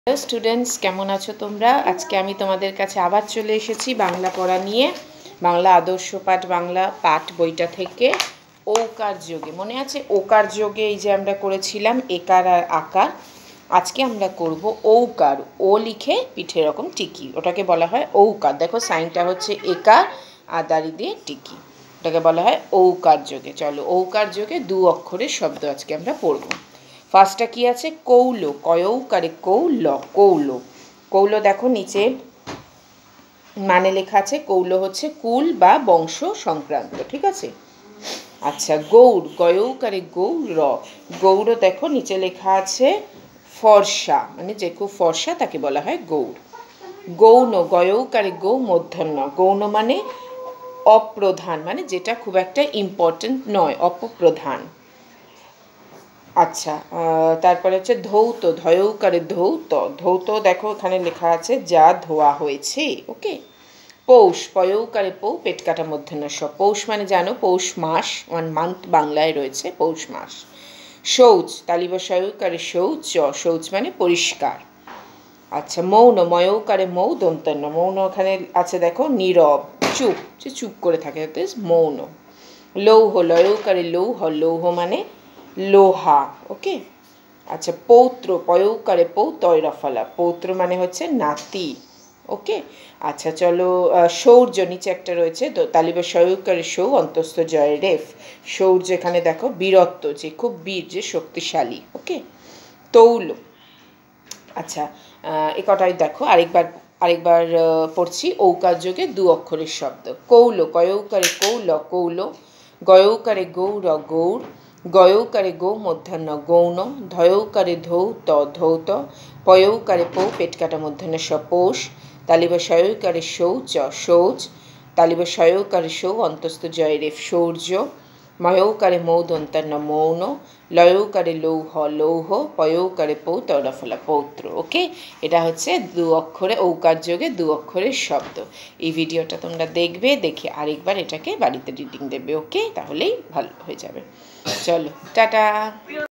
Hello students, কেমন আছো তোমরা? আজকে আমি তোমাদের কাছে আবার চলে এসেছি বাংলা পড়া নিয়ে। বাংলা আদর্শ পাঠ বাংলা পাঠ বইটা থেকে ঔকার যোগে, মনে আছে ওকার যোগে এই যে আমরা করেছিলাম একার আর আকার। আজকে আমরা করব ঔকার, ও লিখে পিঠে এরকম টিকি, ওটাকে বলা হয় ঔকার। দেখো সাইনটা হচ্ছে একার আর দাড়ি দিয়ে টিকি, ওটাকে বলা হয় ঔকার যোগে। চলো ঔকার যোগে দু অক্ষরের শব্দ আজকে আমরা পড়ব। ফার্স্টটা কি আছে? কৌল, কয়ৌকারে কৌল, কৌল। কৌল দেখো নিচে মানে লেখা আছে, কৌল হচ্ছে কুল বা বংশ সংক্রান্ত, ঠিক আছে। আচ্ছা, গৌর, গয়ৌকারে গৌর, গৌর দেখো নিচে লেখা আছে ফর্সা, মানে যে খুব ফর্সা তাকে বলা হয় গৌর। গৌণ, গয়ৌকারে গৌ মূর্ধন্য, গৌণ মানে অপ্রধান, মানে যেটা খুব একটা ইম্পর্টেন্ট নয়, অপপ্রধান। আচ্ছা, তারপরে হচ্ছে ধৌত, ধয়ৌকারে ধৌত, ধৌত দেখো এখানে লেখা আছে যা ধোয়া হয়েছে, ওকে। পৌষ, পয়ৌকারে পৌ, পেট কাটা মধ্যাহ্ন স, পৌষ মানে জানো পৌষ মাস, 1 মান্থ বাংলায় রয়েছে পৌষ মাস। শৌচ, তালিবশয়ৌকারে শৌচ, শৌচ মানে পরিষ্কার। আচ্ছা, মৌন, ময়ৌকারে মৌ দন্তন্য, মৌন ওখানে আছে দেখো নীরব, চুপ, যে চুপ করে থাকে, মৌন। লৌহ, লয়ৌকারে লৌহ, লৌহ মানে লোহা, ওকে। আচ্ছা, পৌত্র, পয়ৌকারে পৌ তৈরফলা, পৌত্র মানে হচ্ছে নাতি, ওকে। আচ্ছা চলো, শৌর্য নিচে একটা রয়েছে তালিবা সয়ৌকারে সৌ অন্তস্থ জয় রেফ, শৌর্য এখানে দেখো বীরত্ব, যে খুব বীর, যে শক্তিশালী, ওকে। তৌল, আচ্ছা এ কটাই দেখো আরেকবার পড়ছি। ঔকার যোগে দু অক্ষরের শব্দ। কৌল, কয়ৌকারে কৌল, কৌল। গয়ৌকারে গৌর, গৌর। গয়ৌকারে গৌ মধ্যাহ্ন গৌণ। ধয়ৌকারে ধৌত, ধৌত। পয়ৌকারে পৌ, পেট কাটা মধ্যাহ্ন স, পৌষ। তালিবা শয়ৌকারে শৌচ, শৌচ। তালিবা শয়ৌকারে সৌ অন্তস্থ জয় রেফ, শৌর্য। ময়ৌকারে মৌ দন্তান্ন মৌন। লয়ৌকারে লৌহ, লৌহ। পয়ৌকারে পৌ তরফলা, পৌত্র, ওকে। এটা হচ্ছে দু অক্ষরে ঔকার যোগে দু অক্ষরের শব্দ। এই ভিডিওটা তোমরা দেখবে, দেখে আরেকবার এটাকে বাড়িতে রিডিং দেবে, ওকে, তাহলেই ভালো হয়ে যাবে। চলো টাটা।